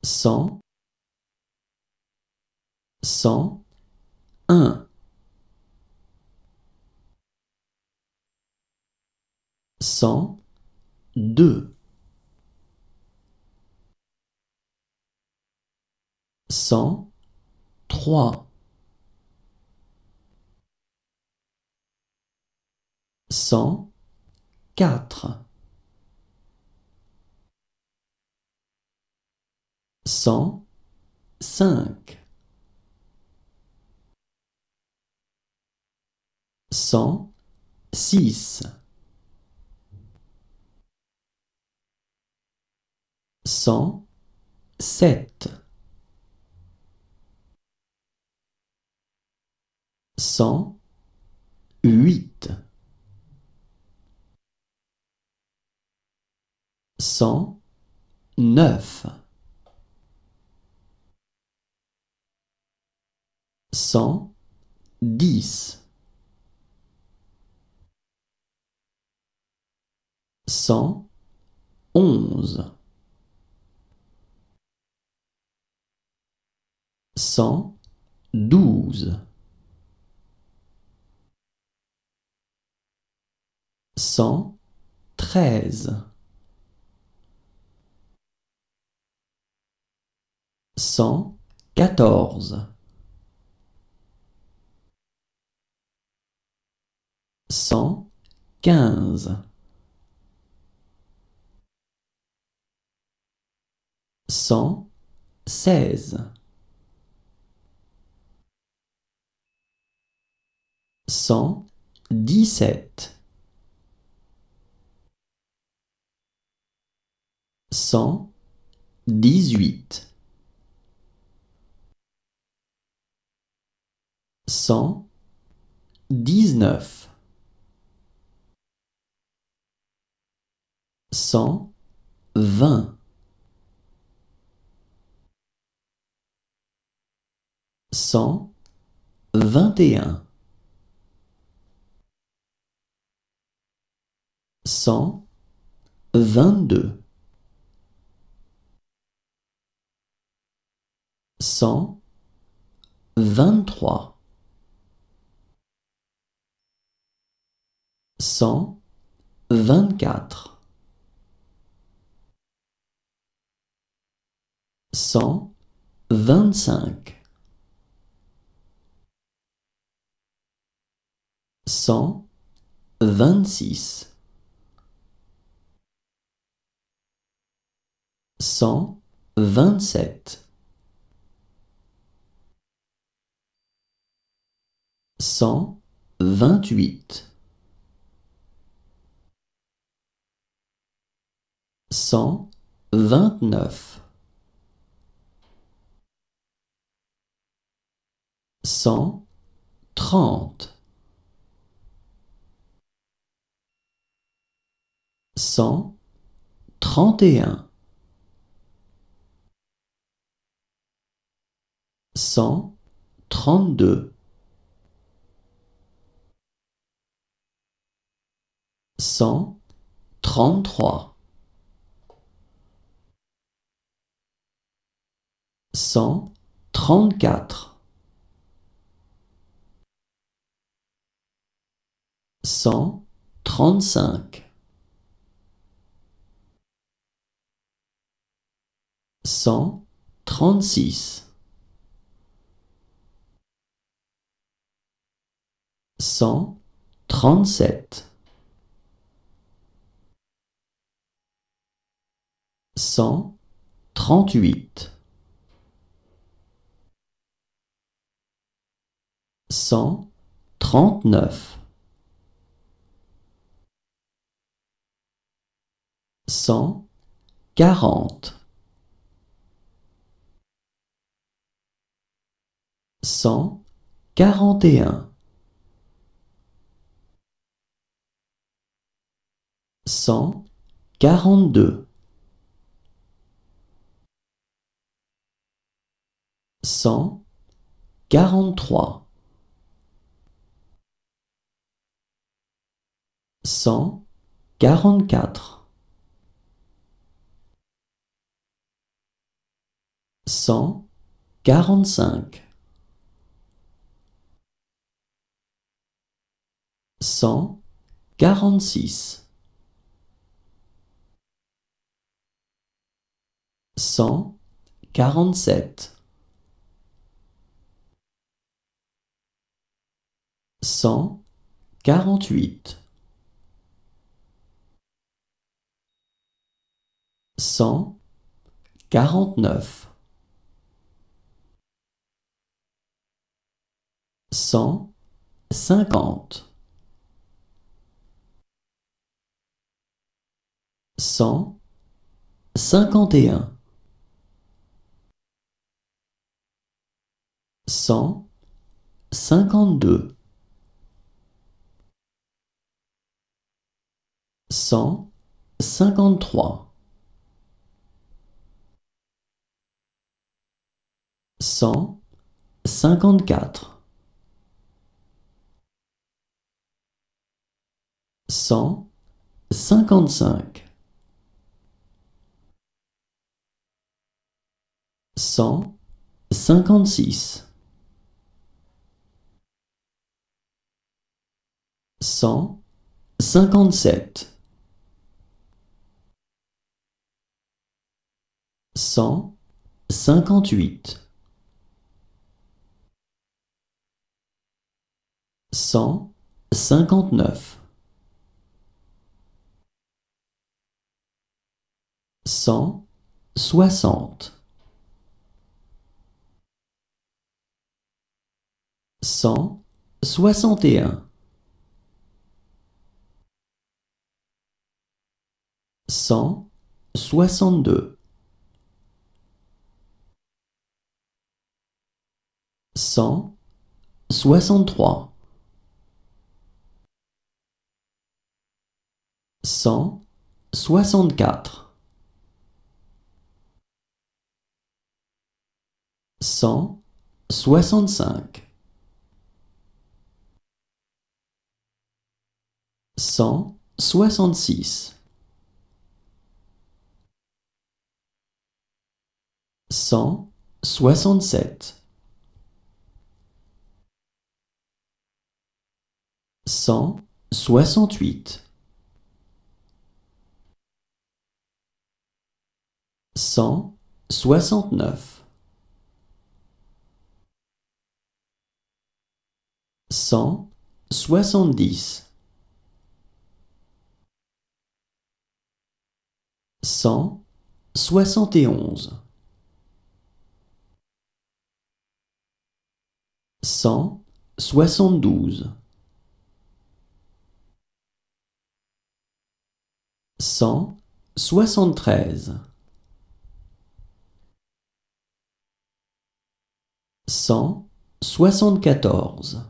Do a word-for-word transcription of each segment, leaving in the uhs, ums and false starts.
cent, cent un, cent deux, cent trois, cent quatre, cent cinq, cent six, cent sept, cent huit, cent neuf, cent dix, cent onze, cent douze, cent treize, cent quatorze, cent quinze, cent seize, cent dix-sept, cent dix-huit, cent dix-neuf, cent vingt, cent vingt et un, cent vingt-deux, cent vingt-trois, cent vingt-quatre, cent vingt-cinq, cent vingt-six, cent vingt-sept, cent vingt-huit, cent vingt-neuf, cent trente, cent trente et un, cent trente-deux, cent trente-trois, cent trente-quatre, cent trente-cinq, cent trente-six, cent trente-sept, cent trente-huit, cent trente-neuf, cent quarante, cent quarante et un, cent quarante-deux, cent quarante-trois, cent quarante-quatre, cent quarante-cinq, cent quarante-six, cent quarante-sept, cent quarante-huit, cent quarante-neuf, cent cinquante, cent cinquante et un, cent cinquante-deux, cent cinquante-trois, cent cinquante-quatre, cent cinquante-cinq, cent cinquante-six, cent cinquante-sept, cent cinquante-huit, cent cinquante-neuf, cent soixante, cent soixante et un, cent soixante-deux, cent soixante-trois, cent soixante-quatre, cent soixante-cinq, cent soixante-six, cent soixante-sept, cent soixante-huit, cent soixante-neuf, cent soixante-dix, cent soixante et onze, cent soixante-douze, cent soixante-treize, cent soixante-quatorze,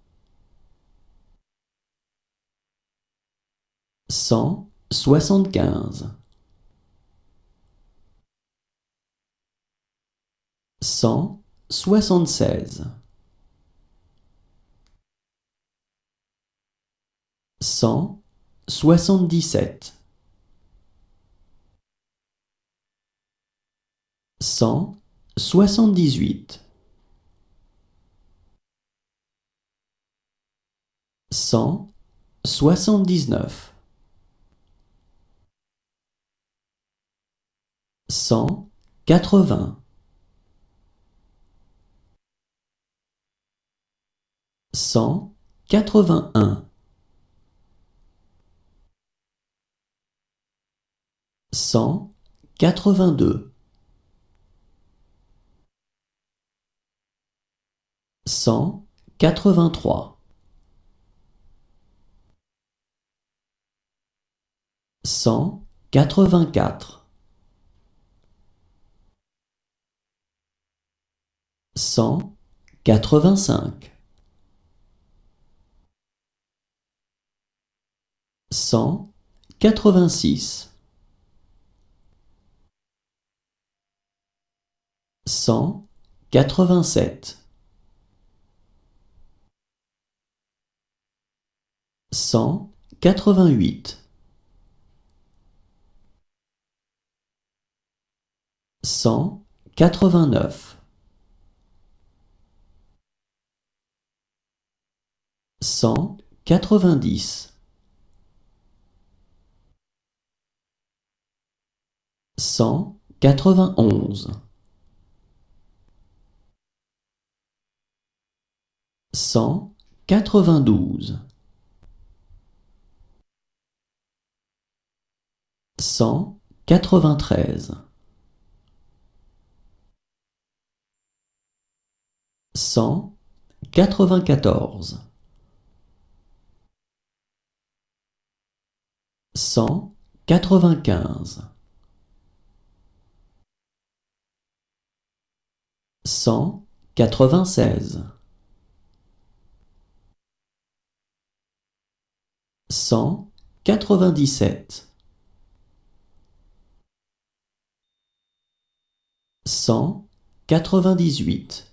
cent soixante-quinze, cent soixante-seize, cent soixante-dix-sept, cent soixante-dix-huit, cent soixante-dix-neuf, cent quatre-vingts, cent quatre-vingt-un, cent quatre-vingt-deux, cent quatre-vingt-trois, cent quatre-vingt-quatre, cent quatre-vingt-cinq, cent quatre-vingt-six, cent quatre-vingt-sept, cent quatre-vingt-huit, cent quatre-vingt-neuf, cent quatre-vingt-dix, cent quatre-vingt-onze, cent quatre-vingt-douze, cent quatre-vingt-treize, cent quatre-vingt-quatorze, cent quatre-vingt-quinze, cent quatre-vingt-seize, cent quatre-vingt-dix-sept, cent quatre-vingt-dix-huit,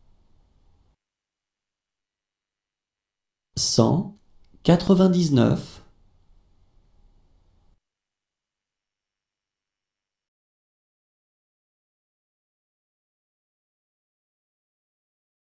cent quatre-vingt-dix-neuf,